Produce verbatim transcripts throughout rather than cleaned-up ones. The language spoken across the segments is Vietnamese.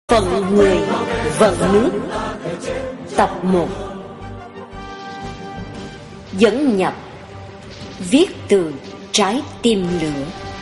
Phận người vận nước. Tập một. Dẫn nhập. Viết từ trái tim lửa.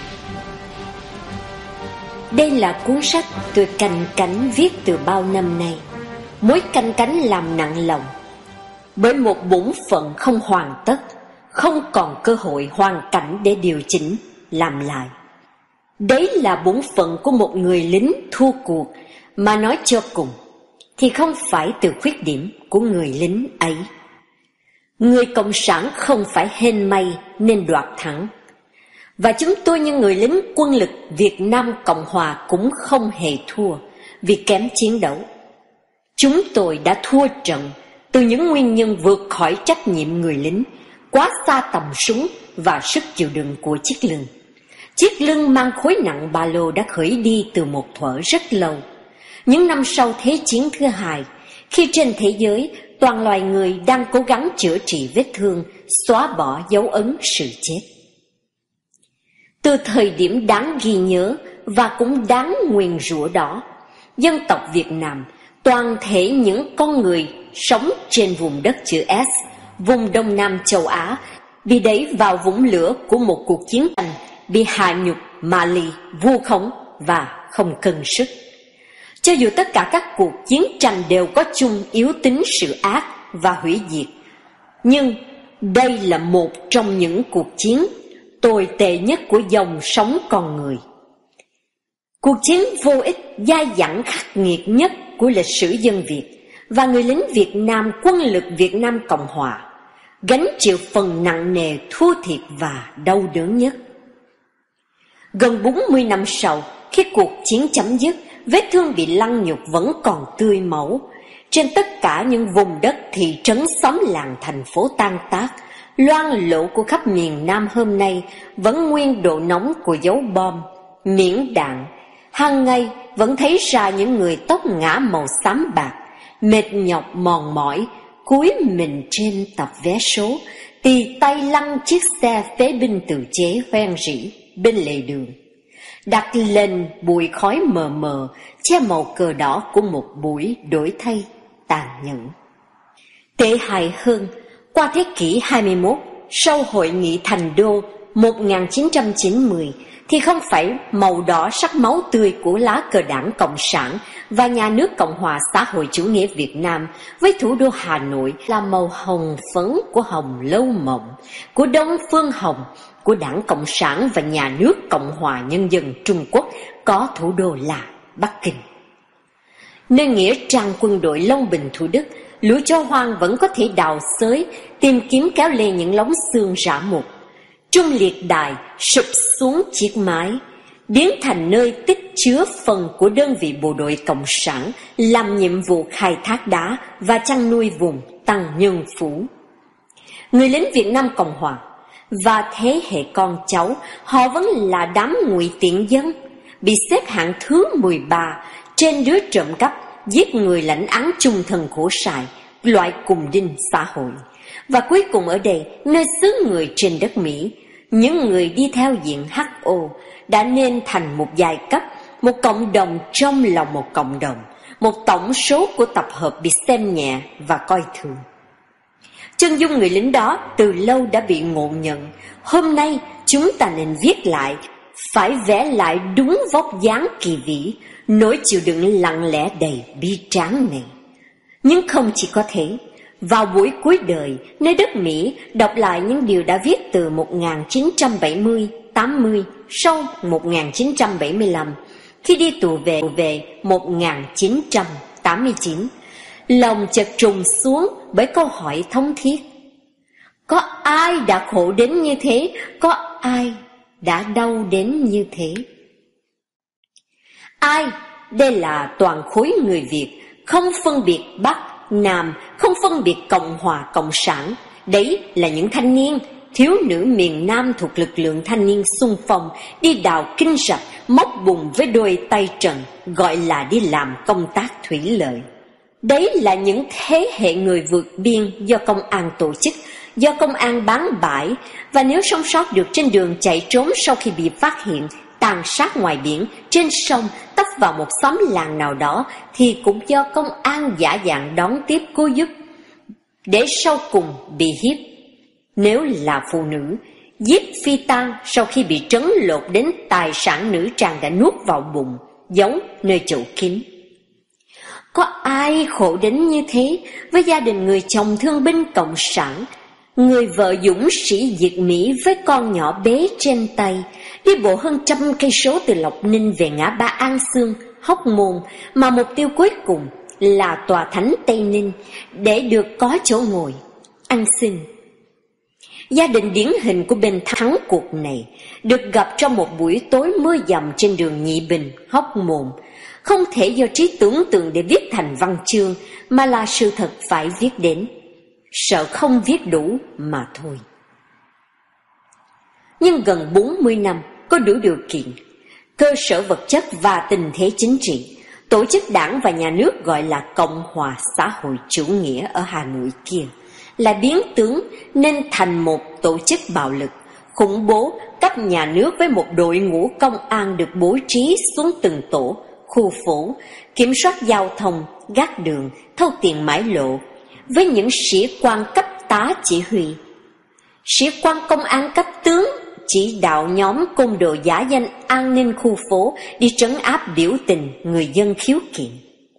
Đây là cuốn sách tôi canh cánh viết từ bao năm nay. Mối canh cánh làm nặng lòng, bởi một bổn phận không hoàn tất, không còn cơ hội hoàn cảnh để điều chỉnh, làm lại. Đấy là bổn phận của một người lính thua cuộc, mà nói cho cùng thì không phải từ khuyết điểm của người lính ấy. Người cộng sản không phải hên may nên đoạt thắng, và chúng tôi như người lính quân lực Việt Nam Cộng Hòa cũng không hề thua vì kém chiến đấu. Chúng tôi đã thua trận từ những nguyên nhân vượt khỏi trách nhiệm người lính, quá xa tầm súng và sức chịu đựng của chiếc lưng. Chiếc lưng mang khối nặng ba lô đã khởi đi từ một thuở rất lâu. Những năm sau Thế chiến thứ hai, khi trên thế giới toàn loài người đang cố gắng chữa trị vết thương, xóa bỏ dấu ấn sự chết. Từ thời điểm đáng ghi nhớ và cũng đáng nguyền rủa đó, dân tộc Việt Nam, toàn thể những con người sống trên vùng đất chữ S, vùng Đông Nam châu Á, bị đẩy vào vũng lửa của một cuộc chiến tranh, bị hạ nhục, mạ lì, vu khống và không cân sức. Cho dù tất cả các cuộc chiến tranh đều có chung yếu tính sự ác và hủy diệt, nhưng đây là một trong những cuộc chiến tồi tệ nhất của dòng sống con người. Cuộc chiến vô ích, dai dẳng khắc nghiệt nhất của lịch sử dân Việt, và người lính Việt Nam, quân lực Việt Nam Cộng Hòa, gánh chịu phần nặng nề, thua thiệt và đau đớn nhất. Gần bốn mươi năm sau, khi cuộc chiến chấm dứt, vết thương bị lăng nhục vẫn còn tươi máu. Trên tất cả những vùng đất thị trấn xóm làng thành phố tan tác, loang lổ của khắp miền Nam hôm nay vẫn nguyên độ nóng của dấu bom, miễn đạn. Hàng ngày vẫn thấy ra những người tóc ngả màu xám bạc, mệt nhọc mòn mỏi, cúi mình trên tập vé số, tì tay lăn chiếc xe phế binh tự chế hoen rỉ bên lề đường, đặt lên bụi khói mờ mờ che màu cờ đỏ của một buổi đổi thay tàn nhẫn. Tệ hại hơn, qua thế kỷ hai mươi mốt, sau hội nghị Thành Đô một nghìn chín trăm chín mươi, thì không phải màu đỏ sắc máu tươi của lá cờ Đảng Cộng sản và nhà nước Cộng hòa xã hội chủ nghĩa Việt Nam với thủ đô Hà Nội là màu hồng phấn của Hồng Lâu Mộng, của Đông Phương Hồng, của Đảng Cộng sản và nhà nước Cộng hòa Nhân dân Trung Quốc có thủ đô là Bắc Kinh. Nơi nghĩa trang quân đội Long Bình Thủ Đức, lũ chó hoang vẫn có thể đào xới, tìm kiếm kéo lê những lóng xương rã mục. Trung liệt đài sụp xuống chiếc mái, biến thành nơi tích chứa phần của đơn vị bộ đội Cộng sản làm nhiệm vụ khai thác đá và chăn nuôi vùng Tăng Nhân Phú. Người lính Việt Nam Cộng Hòa và thế hệ con cháu họ vẫn là đám ngụy tiện dân, bị xếp hạng thứ mười ba trên đứa trộm cắp, giết người lãnh án chung thân khổ sài, loại cùng đinh xã hội. Và cuối cùng ở đây, nơi xứ người trên đất Mỹ, những người đi theo diện hát o đã nên thành một giai cấp, một cộng đồng trong lòng một cộng đồng, một tổng số của tập hợp bị xem nhẹ và coi thường. Chân dung người lính đó từ lâu đã bị ngộ nhận. Hôm nay chúng ta nên viết lại, phải vẽ lại đúng vóc dáng kỳ vĩ, nỗi chịu đựng lặng lẽ đầy bi tráng này. Nhưng không chỉ có thế, vào buổi cuối đời, nơi đất Mỹ đọc lại những điều đã viết từ một nghìn chín trăm bảy mươi, tám mươi, sau một nghìn chín trăm bảy mươi lăm, khi đi tù về về một nghìn chín trăm tám mươi chín, lòng chợt trùng xuống bởi câu hỏi thống thiết. Có ai đã khổ đến như thế? Có ai đã đau đến như thế? Ai? Đây là toàn khối người Việt, không phân biệt Bắc, Nam, không phân biệt Cộng hòa, Cộng sản. Đấy là những thanh niên, thiếu nữ miền Nam thuộc lực lượng thanh niên xung phong, đi đào kinh rạch, móc bùn với đôi tay trần, gọi là đi làm công tác thủy lợi. Đấy là những thế hệ người vượt biên do công an tổ chức, do công an bán bãi, và nếu sống sót được trên đường chạy trốn sau khi bị phát hiện tàn sát ngoài biển, trên sông, tấp vào một xóm làng nào đó, thì cũng do công an giả dạng đón tiếp cứu giúp, để sau cùng bị hiếp. Nếu là phụ nữ, giết phi tang sau khi bị trấn lột đến tài sản nữ tràng đã nuốt vào bụng, giấu nơi chậu kín. Có ai khổ đến như thế với gia đình người chồng thương binh cộng sản, người vợ dũng sĩ diệt Mỹ với con nhỏ bé trên tay, đi bộ hơn trăm cây số từ Lộc Ninh về ngã ba An Xương, Hóc Môn, mà mục tiêu cuối cùng là tòa thánh Tây Ninh, để được có chỗ ngồi ăn xin. Gia đình điển hình của bên thắng cuộc này được gặp trong một buổi tối mưa dầm trên đường Nhị Bình, Hóc Môn, không thể do trí tưởng tượng để viết thành văn chương, mà là sự thật phải viết đến, sợ không viết đủ mà thôi. Nhưng gần bốn mươi năm có đủ điều kiện, cơ sở vật chất và tình thế chính trị, tổ chức đảng và nhà nước gọi là Cộng hòa xã hội chủ nghĩa ở Hà Nội kia là biến tướng nên thành một tổ chức bạo lực, khủng bố cấp nhà nước với một đội ngũ công an được bố trí xuống từng tổ, khu phố, kiểm soát giao thông, gác đường, thâu tiền mãi lộ, với những sĩ quan cấp tá chỉ huy. Sĩ quan công an cấp tướng chỉ đạo nhóm côn đồ giả danh an ninh khu phố đi trấn áp biểu tình người dân khiếu kiện.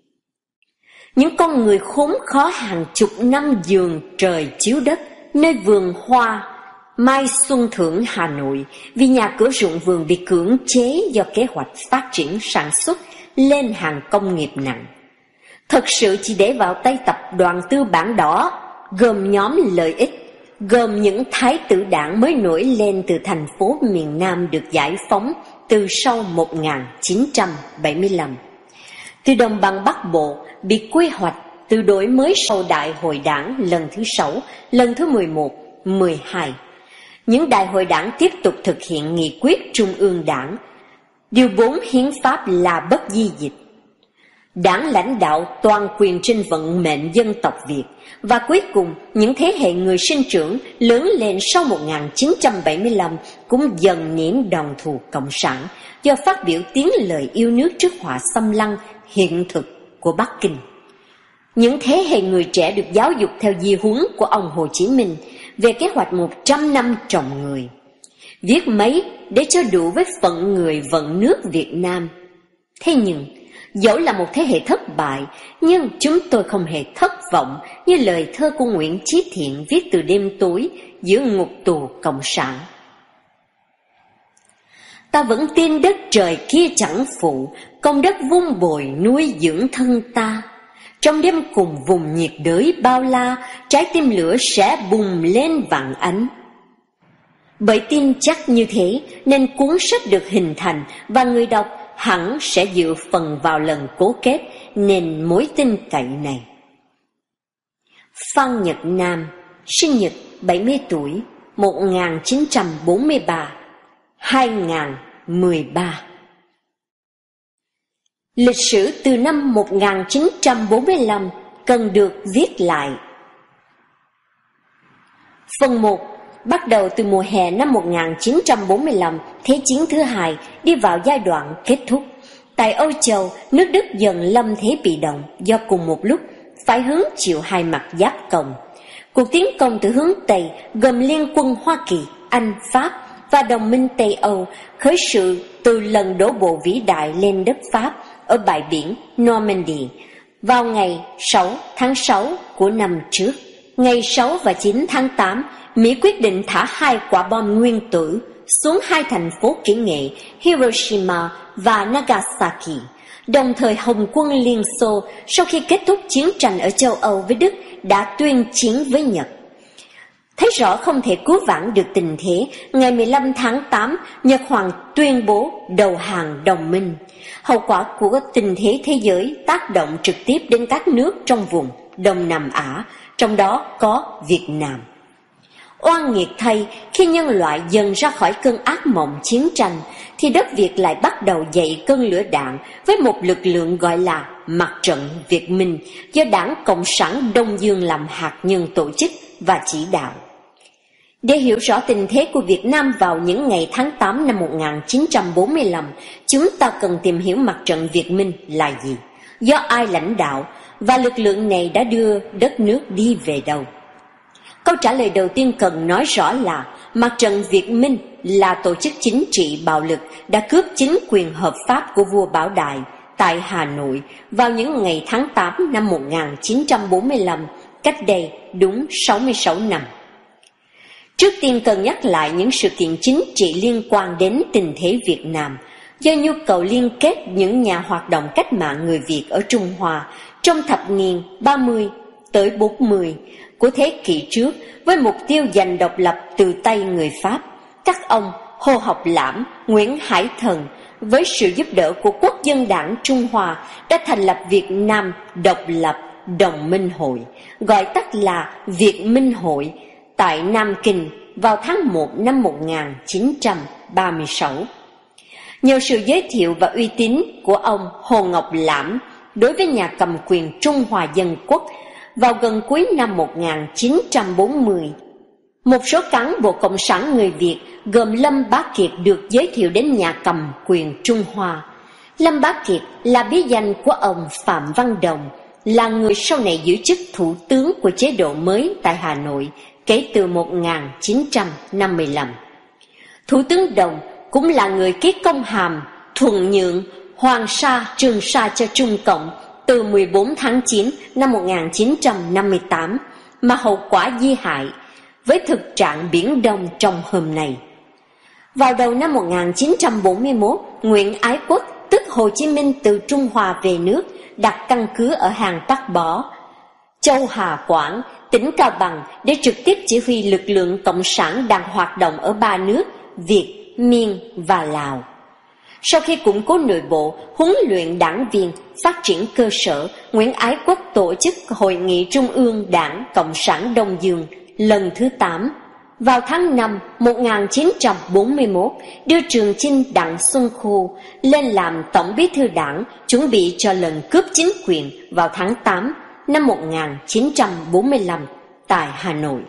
Những con người khốn khó hàng chục năm giường trời chiếu đất nơi vườn hoa Mai Xuân Thượng Hà Nội, vì nhà cửa ruộng vườn bị cưỡng chế do kế hoạch phát triển sản xuất lên hàng công nghiệp nặng, thật sự chỉ để vào tay tập đoàn tư bản đỏ, gồm nhóm lợi ích, gồm những thái tử đảng mới nổi lên từ thành phố miền Nam được giải phóng từ sau một nghìn chín trăm bảy mươi lăm. Từ đồng bằng Bắc Bộ bị quy hoạch từ đổi mới sau đại hội đảng lần thứ sáu, lần thứ mười một, mười hai. Những đại hội đảng tiếp tục thực hiện nghị quyết Trung ương Đảng. Điều bốn hiến pháp là bất di dịch. Đảng lãnh đạo toàn quyền trên vận mệnh dân tộc Việt, và cuối cùng những thế hệ người sinh trưởng lớn lên sau một nghìn chín trăm bảy mươi lăm cũng dần nhiễm đòn thù cộng sản do phát biểu tiếng lời yêu nước trước họa xâm lăng hiện thực của Bắc Kinh. Những thế hệ người trẻ được giáo dục theo di huấn của ông Hồ Chí Minh về kế hoạch một trăm năm trồng người, viết mấy để cho đủ với phận người vận nước Việt Nam. Thế nhưng, dẫu là một thế hệ thất bại, nhưng chúng tôi không hề thất vọng như lời thơ của Nguyễn Chí Thiện viết từ đêm tối giữa ngục tù cộng sản. Ta vẫn tin đất trời kia chẳng phụ, công đất vun bồi nuôi dưỡng thân ta. Trong đêm cùng vùng nhiệt đới bao la, trái tim lửa sẽ bùng lên vạn ánh. Bởi tin chắc như thế nên cuốn sách được hình thành, và người đọc hẳn sẽ dựa phần vào lần cố kết nên mối tin cậy này. Phan Nhật Nam, sinh nhật bảy mươi tuổi, một nghìn chín trăm bốn mươi ba, hai nghìn mười ba. Lịch sử từ năm một nghìn chín trăm bốn mươi lăm cần được viết lại. Phần một bắt đầu từ mùa hè năm một nghìn chín trăm bốn mươi lăm, Thế chiến thứ hai đi vào giai đoạn kết thúc. Tại Âu Châu, nước Đức dần lâm thế bị động do cùng một lúc phải hứng chịu hai mặt giáp công. Cuộc tiến công từ hướng Tây gồm liên quân Hoa Kỳ, Anh, Pháp và đồng minh Tây Âu khởi sự từ lần đổ bộ vĩ đại lên đất Pháp ở bãi biển Normandy vào ngày sáu tháng sáu của năm trước. Ngày sáu và chín tháng tám, Mỹ quyết định thả hai quả bom nguyên tử xuống hai thành phố kỹ nghệ Hiroshima và Nagasaki. Đồng thời Hồng quân Liên Xô sau khi kết thúc chiến tranh ở châu Âu với Đức đã tuyên chiến với Nhật. Thấy rõ không thể cứu vãn được tình thế, ngày mười lăm tháng tám, Nhật Hoàng tuyên bố đầu hàng đồng minh. Hậu quả của tình thế thế giới tác động trực tiếp đến các nước trong vùng Đông Nam Á, trong đó có Việt Nam. Oan nghiệt thay, khi nhân loại dần ra khỏi cơn ác mộng chiến tranh, thì đất Việt lại bắt đầu dậy cơn lửa đạn với một lực lượng gọi là Mặt trận Việt Minh, do Đảng Cộng sản Đông Dương làm hạt nhân tổ chức và chỉ đạo. Để hiểu rõ tình thế của Việt Nam vào những ngày tháng tám năm một nghìn chín trăm bốn mươi lăm, chúng ta cần tìm hiểu mặt trận Việt Minh là gì, do ai lãnh đạo, và lực lượng này đã đưa đất nước đi về đâu. Câu trả lời đầu tiên cần nói rõ là mặt trận Việt Minh là tổ chức chính trị bạo lực đã cướp chính quyền hợp pháp của vua Bảo Đại tại Hà Nội vào những ngày tháng tám năm một nghìn chín trăm bốn mươi lăm, cách đây đúng sáu mươi sáu năm. Trước tiên cần nhắc lại những sự kiện chính trị liên quan đến tình thế Việt Nam, do nhu cầu liên kết những nhà hoạt động cách mạng người Việt ở Trung Hoa trong thập niên ba mươi tới bốn mươi của thế kỷ trước với mục tiêu giành độc lập từ tay người Pháp. Các ông Hồ Học Lãm, Nguyễn Hải Thần với sự giúp đỡ của Quốc dân đảng Trung Hoa đã thành lập Việt Nam Độc lập Đồng Minh Hội, gọi tắt là Việt Minh Hội, tại Nam Kinh vào tháng một năm một nghìn chín trăm ba mươi sáu. Nhờ sự giới thiệu và uy tín của ông Hồ Ngọc Lãm đối với nhà cầm quyền Trung Hoa Dân Quốc, vào gần cuối năm một nghìn chín trăm bốn mươi, một số cán bộ cộng sản người Việt gồm Lâm Bá Kiệt được giới thiệu đến nhà cầm quyền Trung Hoa. Lâm Bá Kiệt là bí danh của ông Phạm Văn Đồng, là người sau này giữ chức thủ tướng của chế độ mới tại Hà Nội kể từ một nghìn chín trăm năm mươi lăm. Thủ tướng Đồng cũng là người ký công hàm thuận nhượng Hoàng Sa, Trường Sa cho Trung Cộng từ mười bốn tháng chín năm một nghìn chín trăm năm mươi tám, mà hậu quả di hại với thực trạng Biển Đông trong hôm nay. Vào đầu năm một nghìn chín trăm bốn mươi mốt, Nguyễn Ái Quốc, tức Hồ Chí Minh, từ Trung Hoa về nước, đặt căn cứ ở Hàng Bắc Bó, Châu Hà Quảng, tỉnh Cao Bằng để trực tiếp chỉ huy lực lượng cộng sản đang hoạt động ở ba nước Việt, Miên và Lào. Sau khi củng cố nội bộ, huấn luyện đảng viên, phát triển cơ sở, Nguyễn Ái Quốc tổ chức Hội nghị Trung ương Đảng Cộng sản Đông Dương lần thứ tám. Vào tháng năm một nghìn chín trăm bốn mươi mốt, đưa Trường Chinh Đặng Xuân Khu lên làm Tổng bí thư đảng, chuẩn bị cho lần cướp chính quyền vào tháng tám năm một nghìn chín trăm bốn mươi lăm tại Hà Nội.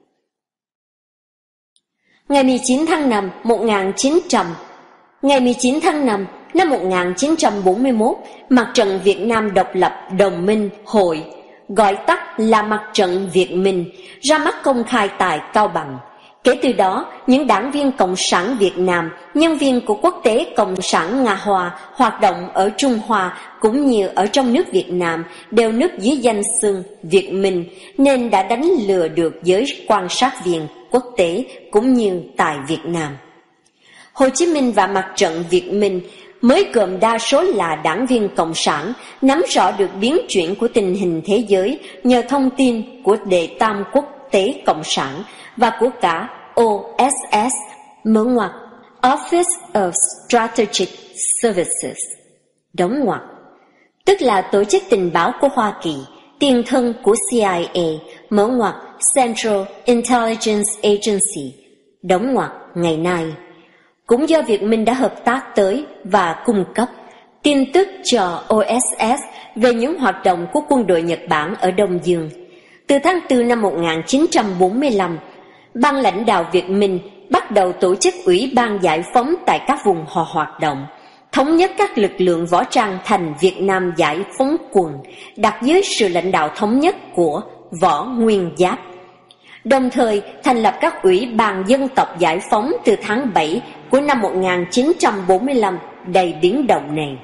Ngày mười chín tháng năm một nghìn chín trăm Ngày mười chín tháng năm năm một nghìn chín trăm bốn mươi mốt, Mặt trận Việt Nam Độc lập Đồng Minh Hội, gọi tắt là Mặt trận Việt Minh, ra mắt công khai tại Cao Bằng. Kể từ đó, những đảng viên Cộng sản Việt Nam, nhân viên của Quốc tế Cộng sản Nga Hoa hoạt động ở Trung Hoa cũng như ở trong nước Việt Nam đều núp dưới danh xưng Việt Minh, nên đã đánh lừa được giới quan sát viên quốc tế cũng như tại Việt Nam. Hồ Chí Minh và Mặt trận Việt Minh mới gồm đa số là đảng viên Cộng sản, nắm rõ được biến chuyển của tình hình thế giới nhờ thông tin của Đệ Tam Quốc tế Cộng sản và của cả O S S, mở ngoặc Office of Strategic Services, đóng ngoặc, tức là tổ chức tình báo của Hoa Kỳ, tiền thân của C I A, mở ngoặc Central Intelligence Agency, đóng ngoặc ngày nay. Cũng do Việt Minh đã hợp tác tới và cung cấp tin tức cho O S S về những hoạt động của quân đội Nhật Bản ở Đông Dương. Từ tháng tư năm một nghìn chín trăm bốn mươi lăm, ban lãnh đạo Việt Minh bắt đầu tổ chức Ủy ban Giải phóng tại các vùng họ hoạt động, thống nhất các lực lượng võ trang thành Việt Nam Giải phóng quân, đặt dưới sự lãnh đạo thống nhất của Võ Nguyên Giáp. Đồng thời thành lập các ủy ban dân tộc giải phóng từ tháng bảy của năm một nghìn chín trăm bốn mươi lăm đầy biến động này.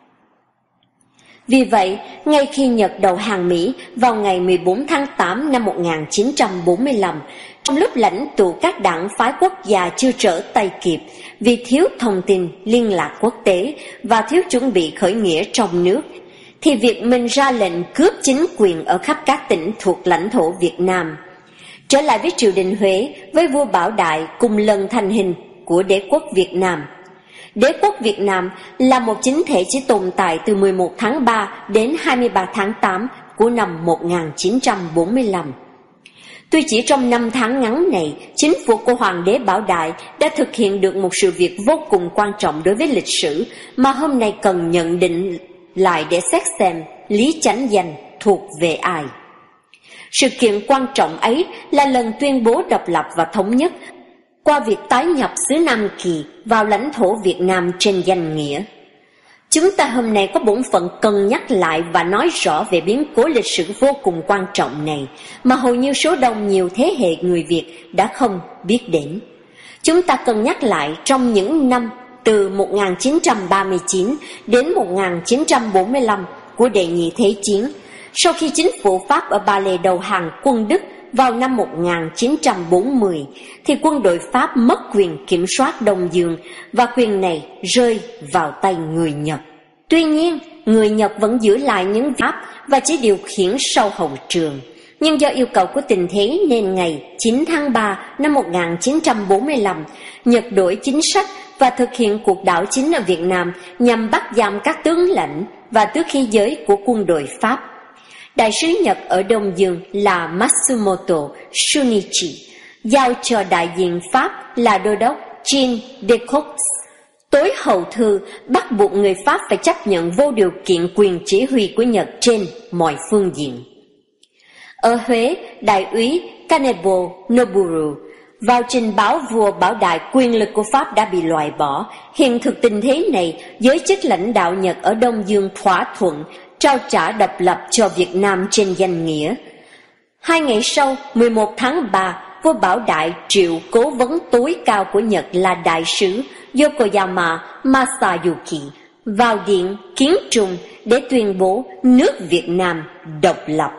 Vì vậy, ngay khi Nhật đầu hàng Mỹ vào ngày mười bốn tháng tám năm một nghìn chín trăm bốn mươi lăm, trong lúc lãnh tụ các đảng phái quốc gia chưa trở tay kịp vì thiếu thông tin liên lạc quốc tế và thiếu chuẩn bị khởi nghĩa trong nước, thì Việt Minh ra lệnh cướp chính quyền ở khắp các tỉnh thuộc lãnh thổ Việt Nam. Trở lại với triều đình Huế, với vua Bảo Đại cùng lần thành hình của đế quốc Việt Nam. Đế quốc Việt Nam là một chính thể chỉ tồn tại từ mười một tháng ba đến hai mươi ba tháng tám của năm một nghìn chín trăm bốn mươi lăm. Tuy chỉ trong năm tháng ngắn này, chính phủ của Hoàng đế Bảo Đại đã thực hiện được một sự việc vô cùng quan trọng đối với lịch sử mà hôm nay cần nhận định lại để xét xem Lý Chánh Danh thuộc về ai. Sự kiện quan trọng ấy là lần tuyên bố độc lập và thống nhất qua việc tái nhập xứ Nam Kỳ vào lãnh thổ Việt Nam trên danh nghĩa. Chúng ta hôm nay có bổn phận cần nhắc lại và nói rõ về biến cố lịch sử vô cùng quan trọng này mà hầu như số đông nhiều thế hệ người Việt đã không biết đến. Chúng ta cần nhắc lại trong những năm từ một nghìn chín trăm ba mươi chín đến một nghìn chín trăm bốn mươi lăm của Đệ nhị Thế chiến, sau khi chính phủ Pháp ở Ba Lê đầu hàng quân Đức vào năm một nghìn chín trăm bốn mươi, thì quân đội Pháp mất quyền kiểm soát Đông Dương và quyền này rơi vào tay người Nhật. Tuy nhiên, người Nhật vẫn giữ lại những Pháp và chỉ điều khiển sau hậu trường. Nhưng do yêu cầu của tình thế nên ngày chín tháng ba năm một nghìn chín trăm bốn mươi lăm, Nhật đổi chính sách và thực hiện cuộc đảo chính ở Việt Nam nhằm bắt giam các tướng lãnh và tước khí giới của quân đội Pháp. Đại sứ Nhật ở Đông Dương là Matsumoto Shunichi, giao cho đại diện Pháp là đô đốc Jean Decoux. Tối hậu thư bắt buộc người Pháp phải chấp nhận vô điều kiện quyền chỉ huy của Nhật trên mọi phương diện. Ở Huế, đại úy Kanebo Noburu vào trình báo vua Bảo Đại quyền lực của Pháp đã bị loại bỏ. Hiện thực tình thế này, giới chức lãnh đạo Nhật ở Đông Dương thỏa thuận trao trả độc lập cho Việt Nam trên danh nghĩa. Hai ngày sau, mười một tháng ba, vua Bảo Đại triệu cố vấn tối cao của Nhật là đại sứ Yokoyama Masayuki vào điện Kiến Trung để tuyên bố nước Việt Nam độc lập.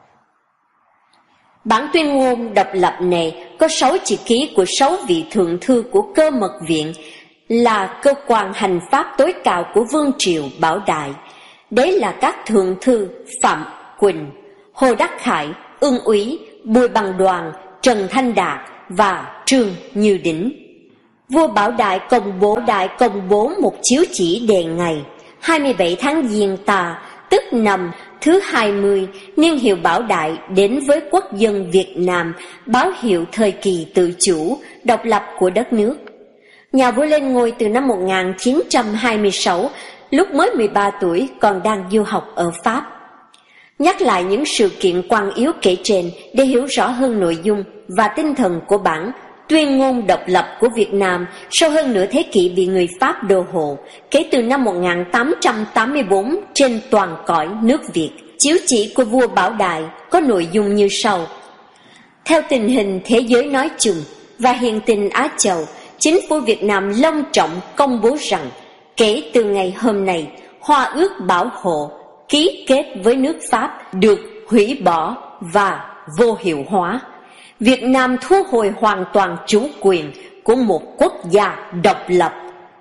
Bản tuyên ngôn độc lập này có sáu chữ ký của sáu vị thượng thư của Cơ mật viện, là cơ quan hành pháp tối cao của Vương triều Bảo Đại. Đấy là các thượng thư Phạm Quỳnh, Hồ Đắc Khải, Ưng Úy, Bùi Bằng Đoàn, Trần Thanh Đạt và Trương Như Đỉnh. Vua Bảo Đại công bố đại công bố một chiếu chỉ đề ngày hai mươi bảy tháng Giêng Tà, tức năm thứ hai mươi, niên hiệu Bảo Đại đến với quốc dân Việt Nam, báo hiệu thời kỳ tự chủ, độc lập của đất nước. Nhà vua lên ngôi từ năm một nghìn chín trăm hai mươi sáu, lúc mới mười ba tuổi, còn đang du học ở Pháp. Nhắc lại những sự kiện quan yếu kể trên để hiểu rõ hơn nội dung và tinh thần của bản tuyên ngôn độc lập của Việt Nam sau hơn nửa thế kỷ bị người Pháp đô hộ, kể từ năm một nghìn tám trăm tám mươi tư trên toàn cõi nước Việt. Chiếu chỉ của vua Bảo Đại có nội dung như sau. Theo tình hình thế giới nói chung và hiện tình Á Châu, chính phủ Việt Nam long trọng công bố rằng kể từ ngày hôm nay, Hòa ước bảo hộ ký kết với nước Pháp được hủy bỏ và vô hiệu hóa. Việt Nam thu hồi hoàn toàn chủ quyền của một quốc gia độc lập.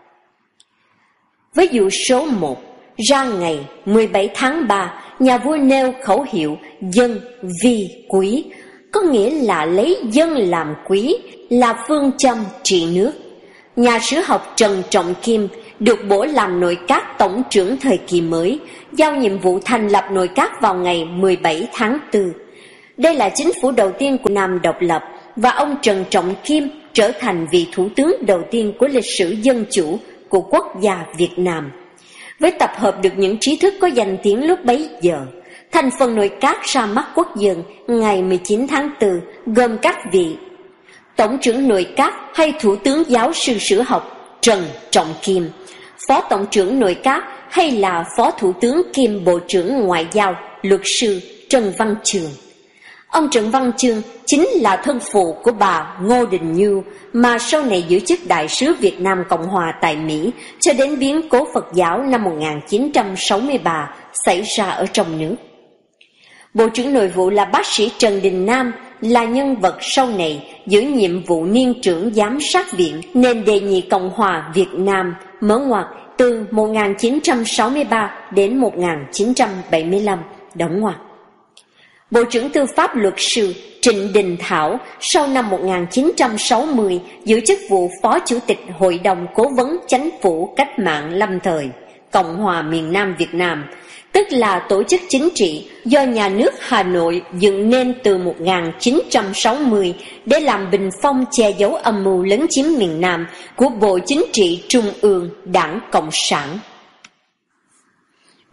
Với dụ số một, ra ngày mười bảy tháng ba, nhà vua nêu khẩu hiệu dân vi quý, có nghĩa là lấy dân làm quý, là phương châm trị nước. Nhà sử học Trần Trọng Kim được bổ làm nội các tổng trưởng thời kỳ mới, giao nhiệm vụ thành lập nội các vào ngày mười bảy tháng tư. Đây là chính phủ đầu tiên của Nam độc lập, và ông Trần Trọng Kim trở thành vị thủ tướng đầu tiên của lịch sử dân chủ của quốc gia Việt Nam. Với tập hợp được những trí thức có danh tiếng lúc bấy giờ, thành phần nội các ra mắt quốc dân ngày mười chín tháng tư gồm các vị tổng trưởng nội các hay thủ tướng giáo sư sử học Trần Trọng Kim, phó tổng trưởng nội các hay là phó thủ tướng kiêm bộ trưởng ngoại giao luật sư Trần Văn Chương. Ông Trần Văn Chương chính là thân phụ của bà Ngô Đình Như, mà sau này giữ chức đại sứ Việt Nam Cộng Hòa tại Mỹ cho đến biến cố Phật giáo năm một nghìn chín trăm sáu mươi ba xảy ra ở trong nước. Bộ trưởng Nội vụ là bác sĩ Trần Đình Nam, là nhân vật sau này giữ nhiệm vụ niên trưởng giám sát viện nền Đệ nhị Cộng Hòa Việt Nam, mở ngoặc từ một nghìn chín trăm sáu mươi ba đến một nghìn chín trăm bảy mươi lăm, đóng ngoặc. Bộ trưởng Tư pháp luật sư Trịnh Đình Thảo sau năm một nghìn chín trăm sáu mươi giữ chức vụ Phó Chủ tịch Hội đồng Cố vấn Chánh phủ Cách mạng lâm thời Cộng hòa miền Nam Việt Nam, tức là tổ chức chính trị do nhà nước Hà Nội dựng nên từ một nghìn chín trăm sáu mươi để làm bình phong che giấu âm mưu lấn chiếm miền Nam của Bộ Chính trị Trung ương Đảng Cộng sản. Với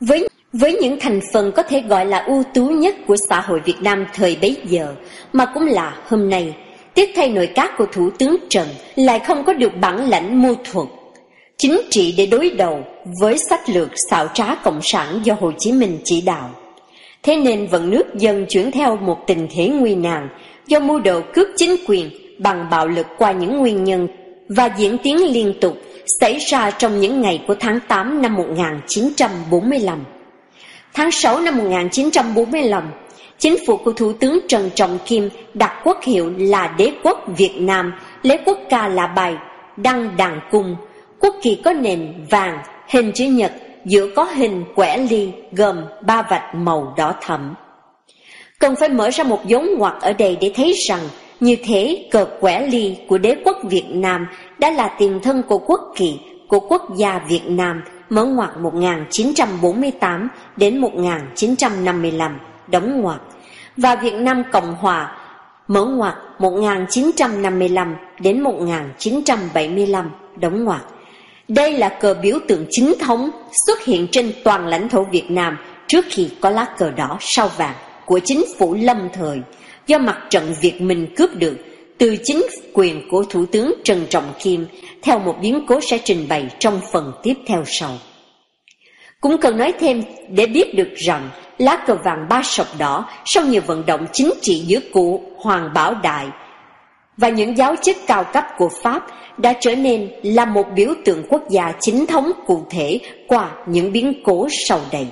Với những thành phần có thể gọi là ưu tú nhất của xã hội Việt Nam thời bấy giờ, mà cũng là hôm nay, tiếc thay nội các của Thủ tướng Trần lại không có được bản lãnh mưu thuật, chính trị để đối đầu với sách lược xảo trá cộng sản do Hồ Chí Minh chỉ đạo. Thế nên vận nước dần chuyển theo một tình thế nguy nan do mưu đồ cướp chính quyền bằng bạo lực qua những nguyên nhân và diễn tiến liên tục xảy ra trong những ngày của tháng tám năm một nghìn chín trăm bốn mươi lăm. Tháng sáu năm một nghìn chín trăm bốn mươi lăm, chính phủ của Thủ tướng Trần Trọng Kim đặt quốc hiệu là Đế quốc Việt Nam, lấy quốc ca là bài Đăng Đàn Cung. Quốc kỳ có nền vàng, hình chữ nhật, giữa có hình quẻ ly gồm ba vạch màu đỏ thẫm. Cần phải mở ra một dấu ngoặc ở đây để thấy rằng như thế cờ quẻ ly của Đế quốc Việt Nam đã là tiền thân của quốc kỳ của quốc gia Việt Nam, mở ngoặc một nghìn chín trăm bốn mươi tám đến một nghìn chín trăm năm mươi lăm, đóng ngoặc, và Việt Nam Cộng Hòa, mở ngoặc một nghìn chín trăm năm mươi lăm đến một nghìn chín trăm bảy mươi lăm, đóng ngoặc. Đây là cờ biểu tượng chính thống xuất hiện trên toàn lãnh thổ Việt Nam trước khi có lá cờ đỏ sao vàng của chính phủ lâm thời do mặt trận Việt Minh cướp được từ chính quyền của Thủ tướng Trần Trọng Kim, theo một biến cố sẽ trình bày trong phần tiếp theo sau. Cũng cần nói thêm để biết được rằng lá cờ vàng ba sọc đỏ sau nhiều vận động chính trị giữa cụ Hoàng Bảo Đại và những giáo chức cao cấp của Pháp đã trở nên là một biểu tượng quốc gia chính thống cụ thể qua những biến cố sau đây.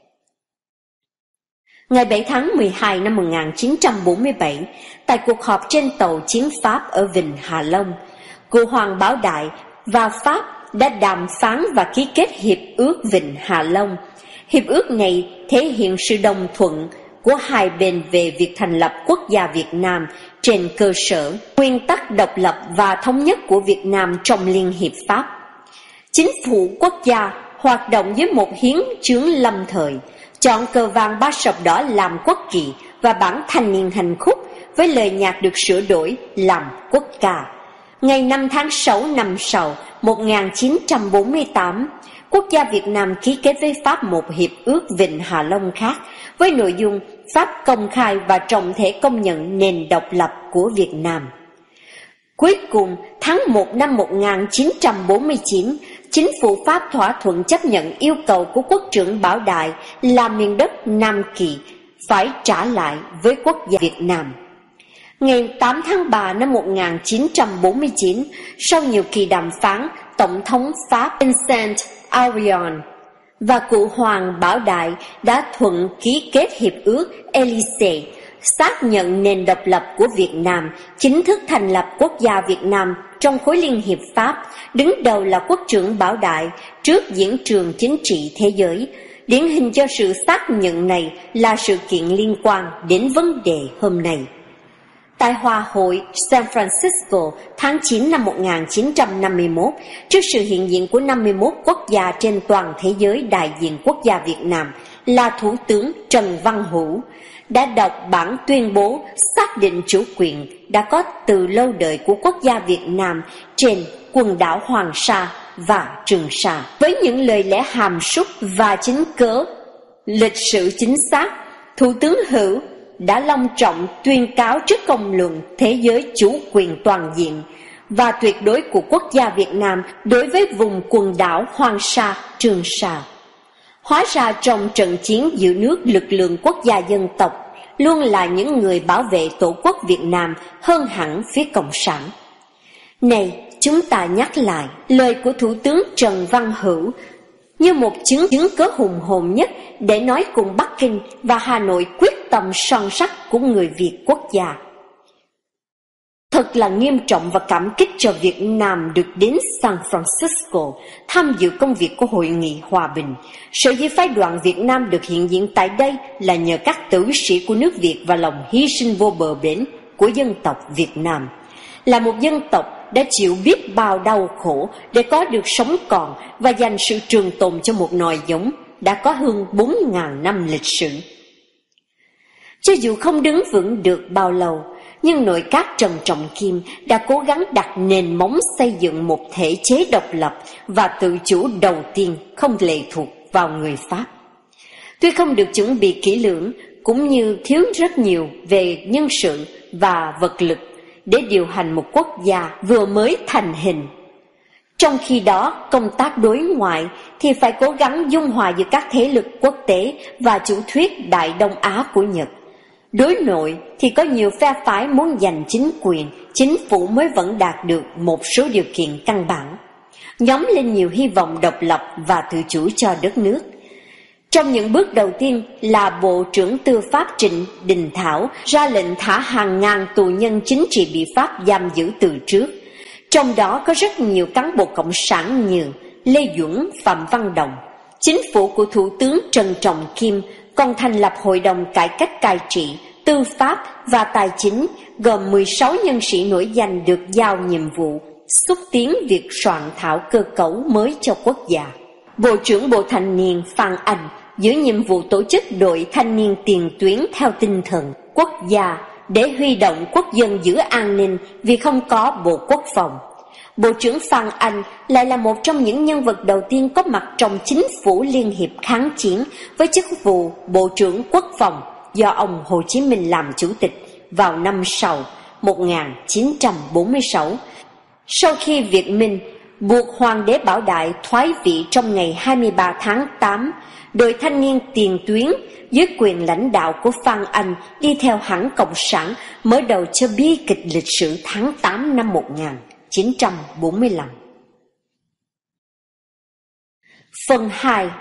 Ngày bảy tháng mười hai năm một nghìn chín trăm bốn mươi bảy, tại cuộc họp trên tàu chiến Pháp ở Vịnh Hạ Long, cụ Hoàng Bảo Đại và Pháp đã đàm phán và ký kết Hiệp ước Vịnh Hạ Long. Hiệp ước này thể hiện sự đồng thuận của hai bên về việc thành lập quốc gia Việt Nam trên cơ sở nguyên tắc độc lập và thống nhất của Việt Nam trong Liên hiệp Pháp. Chính phủ quốc gia hoạt động với một hiến chương lâm thời, chọn cờ vàng ba sọc đỏ làm quốc kỳ và bản thanh niên hành khúc với lời nhạc được sửa đổi làm quốc ca. Ngày năm tháng sáu năm sau, một nghìn chín trăm bốn mươi tám, quốc gia Việt Nam ký kết với Pháp một hiệp ước Vịnh Hạ Long khác với nội dung Pháp công khai và trọng thể công nhận nền độc lập của Việt Nam. Cuối cùng, tháng một năm một nghìn chín trăm bốn mươi chín, chính phủ Pháp thỏa thuận chấp nhận yêu cầu của quốc trưởng Bảo Đại là miền đất Nam Kỳ phải trả lại với quốc gia Việt Nam. Ngày tám tháng ba năm một nghìn chín trăm bốn mươi chín, sau nhiều kỳ đàm phán, Tổng thống Pháp Vincent Aurion và cụ Hoàng Bảo Đại đã thuận ký kết Hiệp ước Élysée, xác nhận nền độc lập của Việt Nam, chính thức thành lập quốc gia Việt Nam trong khối Liên hiệp Pháp, đứng đầu là quốc trưởng Bảo Đại trước diễn trường chính trị thế giới. Điển hình cho sự xác nhận này là sự kiện liên quan đến vấn đề hôm nay. Tại Hòa hội San Francisco tháng chín năm một nghìn chín trăm năm mươi mốt, trước sự hiện diện của năm mươi mốt quốc gia trên toàn thế giới đại diện quốc gia Việt Nam là Thủ tướng Trần Văn Hữu, đã đọc bản tuyên bố xác định chủ quyền đã có từ lâu đời của quốc gia Việt Nam trên quần đảo Hoàng Sa và Trường Sa. Với những lời lẽ hàm súc và chính cớ, lịch sử chính xác, Thủ tướng Hữu đã long trọng tuyên cáo trước công luận thế giới chủ quyền toàn diện và tuyệt đối của quốc gia Việt Nam đối với vùng quần đảo Hoàng Sa, Trường Sa. Hóa ra trong trận chiến giữ nước, lực lượng quốc gia dân tộc luôn là những người bảo vệ tổ quốc Việt Nam hơn hẳn phía Cộng sản. Này, chúng ta nhắc lại lời của Thủ tướng Trần Văn Hữu như một chứng chứng cớ hùng hồn nhất để nói cùng Bắc Kinh và Hà Nội quyết tâm son sắt của người Việt quốc gia. Thật là nghiêm trọng và cảm kích cho Việt Nam được đến San Francisco tham dự công việc của Hội nghị Hòa bình. Sở dĩ phái đoàn Việt Nam được hiện diện tại đây là nhờ các tử sĩ của nước Việt và lòng hy sinh vô bờ bến của dân tộc Việt Nam. Là một dân tộc đã chịu biết bao đau khổ để có được sống còn và dành sự trường tồn cho một nòi giống đã có hơn bốn nghìn năm lịch sử. Cho dù không đứng vững được bao lâu, nhưng nội các Trần Trọng Kim đã cố gắng đặt nền móng xây dựng một thể chế độc lập và tự chủ đầu tiên không lệ thuộc vào người Pháp. Tuy không được chuẩn bị kỹ lưỡng, cũng như thiếu rất nhiều về nhân sự và vật lực để điều hành một quốc gia vừa mới thành hình. Trong khi đó, công tác đối ngoại thì phải cố gắng dung hòa giữa các thế lực quốc tế và chủ thuyết Đại Đông Á của Nhật. Đối nội thì có nhiều phe phái muốn giành chính quyền, chính phủ mới vẫn đạt được một số điều kiện căn bản, nhóm lên nhiều hy vọng độc lập và tự chủ cho đất nước. Trong những bước đầu tiên là Bộ trưởng Tư pháp Trịnh Đình Thảo ra lệnh thả hàng ngàn tù nhân chính trị bị Pháp giam giữ từ trước. Trong đó có rất nhiều cán bộ cộng sản như Lê Duẩn, Phạm Văn Đồng. Chính phủ của Thủ tướng Trần Trọng Kim còn thành lập Hội đồng Cải cách cai trị, Tư pháp và Tài chính, gồm mười sáu nhân sĩ nổi danh được giao nhiệm vụ xúc tiến việc soạn thảo cơ cấu mới cho quốc gia. Bộ trưởng Bộ Thanh niên Phan Anh giữ nhiệm vụ tổ chức đội thanh niên tiền tuyến theo tinh thần quốc gia để huy động quốc dân giữ an ninh vì không có Bộ Quốc phòng. Bộ trưởng Phan Anh lại là một trong những nhân vật đầu tiên có mặt trong chính phủ Liên hiệp kháng chiến với chức vụ Bộ trưởng Quốc phòng do ông Hồ Chí Minh làm chủ tịch vào năm sau một nghìn chín trăm bốn mươi sáu. Sau khi Việt Minh buộc Hoàng đế Bảo Đại thoái vị trong ngày hai mươi ba tháng tám, đội thanh niên tiền tuyến dưới quyền lãnh đạo của Phan Anh đi theo hãng Cộng sản mở đầu cho bi kịch lịch sử tháng tám năm một nghìn chín trăm bốn mươi lăm. Phần hai.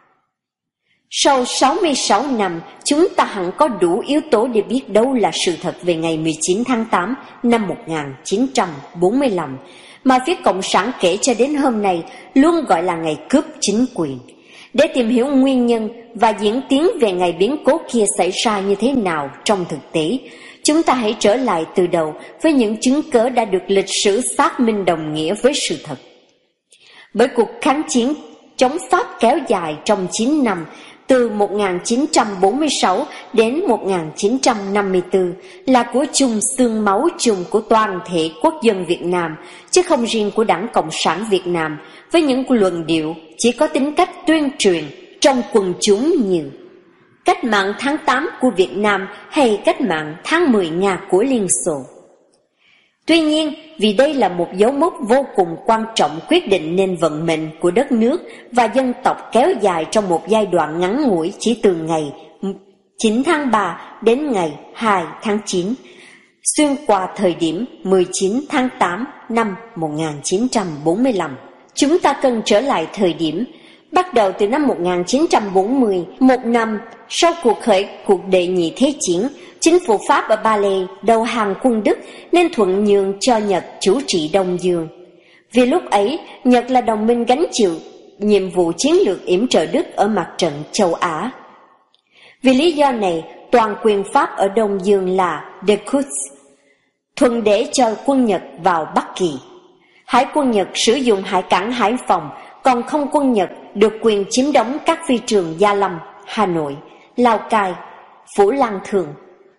Sau sáu mươi sáu năm, chúng ta hẳn có đủ yếu tố để biết đâu là sự thật về ngày mười chín tháng tám năm một nghìn chín trăm bốn mươi lăm, mà phía Cộng sản kể cho đến hôm nay luôn gọi là ngày cướp chính quyền. Để tìm hiểu nguyên nhân và diễn tiến về ngày biến cố kia xảy ra như thế nào trong thực tế, chúng ta hãy trở lại từ đầu với những chứng cớ đã được lịch sử xác minh đồng nghĩa với sự thật. Bởi cuộc kháng chiến chống Pháp kéo dài trong chín năm, từ một nghìn chín trăm bốn mươi sáu đến một nghìn chín trăm năm mươi tư, là của chung xương máu chung của toàn thể quốc dân Việt Nam, chứ không riêng của Đảng Cộng sản Việt Nam, với những luận điệu chỉ có tính cách tuyên truyền trong quần chúng như cách mạng tháng tám của Việt Nam hay cách mạng tháng mười Nga của Liên Xô. Tuy nhiên, vì đây là một dấu mốc vô cùng quan trọng quyết định nên vận mệnh của đất nước và dân tộc kéo dài trong một giai đoạn ngắn ngủi chỉ từ ngày chín tháng ba đến ngày hai tháng chín, xuyên qua thời điểm mười chín tháng tám năm một nghìn chín trăm bốn mươi lăm. Chúng ta cần trở lại thời điểm bắt đầu từ năm một nghìn chín trăm bốn mươi, một năm sau cuộc khởi cuộc đệ nhị thế chiến. Chính phủ Pháp ở Ba Lê đầu hàng quân Đức nên thuận nhường cho Nhật chủ trị Đông Dương. Vì lúc ấy, Nhật là đồng minh gánh chịu nhiệm vụ chiến lược yểm trợ Đức ở mặt trận châu Á. Vì lý do này, toàn quyền Pháp ở Đông Dương là Decoux, thuận để cho quân Nhật vào Bắc Kỳ. Hải quân Nhật sử dụng hải cảng Hải Phòng, còn không quân Nhật được quyền chiếm đóng các phi trường Gia Lâm, Hà Nội, Lào Cai, Phủ Lăng Thường.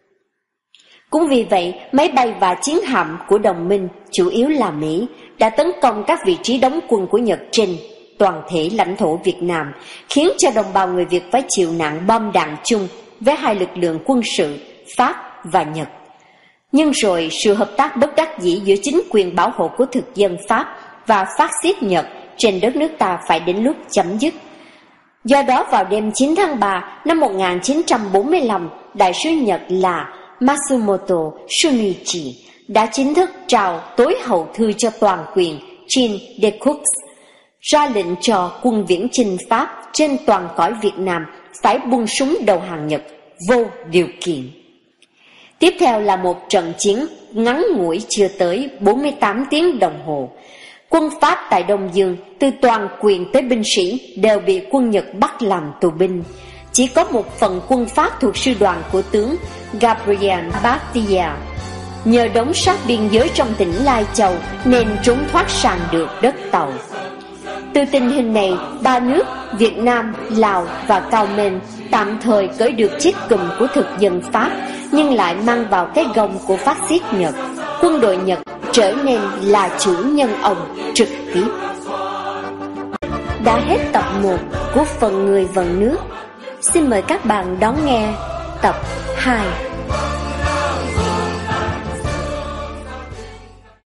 Cũng vì vậy, máy bay và chiến hạm của đồng minh, chủ yếu là Mỹ, đã tấn công các vị trí đóng quân của Nhật trên toàn thể lãnh thổ Việt Nam, khiến cho đồng bào người Việt phải chịu nạn bom đạn chung với hai lực lượng quân sự Pháp và Nhật. Nhưng rồi, sự hợp tác bất đắc dĩ giữa chính quyền bảo hộ của thực dân Pháp và phát xít Nhật trên đất nước ta phải đến lúc chấm dứt. Do đó, vào đêm chín tháng ba năm một nghìn chín trăm bốn mươi lăm, đại sứ Nhật là Matsumoto Shunichi đã chính thức trao tối hậu thư cho toàn quyền Jean Decoux, ra lệnh cho quân viễn chinh Pháp trên toàn cõi Việt Nam phải buông súng đầu hàng Nhật vô điều kiện. Tiếp theo là một trận chiến ngắn ngủi chưa tới bốn mươi tám tiếng đồng hồ. Quân Pháp tại Đông Dương, từ toàn quyền tới binh sĩ, đều bị quân Nhật bắt làm tù binh. Chỉ có một phần quân Pháp thuộc sư đoàn của tướng Gabriel Barthia, nhờ đóng sát biên giới trong tỉnh Lai Châu nên trốn thoát sang được đất Tàu. Từ tình hình này, ba nước Việt Nam, Lào và Cao Minh tạm thời cởi được chiếc cùm của thực dân Pháp, nhưng lại mang vào cái gông của phát xít Nhật. Quân đội Nhật trở nên là chủ nhân ông trực tiếp. Đã hết tập một của Phần Người Vần Nước. xin mời các bạn đón nghe tập hai.